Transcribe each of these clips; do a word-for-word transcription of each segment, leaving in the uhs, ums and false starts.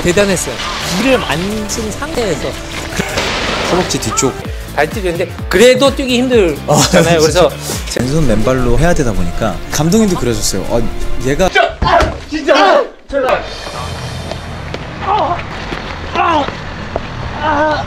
대단했어요. 기를 만진 상태에서 허벅지 뒤쪽 발길인데 그래도 뛰기 힘들잖아요. 그래서 왼손 맨발로 해야 되다 보니까 감독님도 그러셨어요. 어, 얘가 진짜! 아! 진짜! 제발! 아! 아! 아!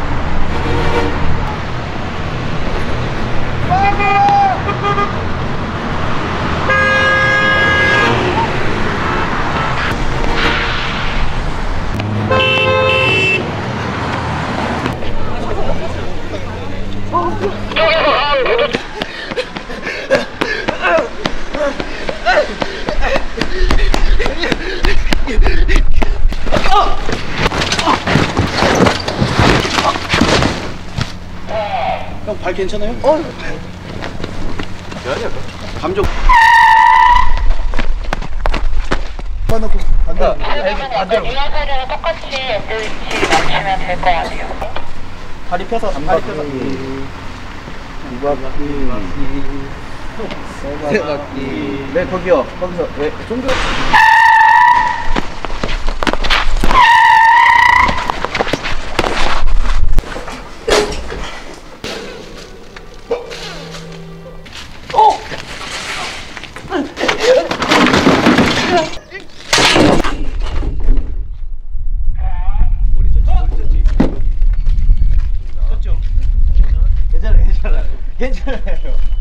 형, 발 괜찮아요? 어. 감정. 빠놓고 반대로. 반대로. 리허설이랑 똑같이 위치 맞추면 될 것 같아요. 다리 펴서, 다리 펴서. 두 바퀴. 세 바퀴. 네, 거기요. 거기서. 네, 좀 더. 괜찮아요, 괜찮아요. 괜찮아요.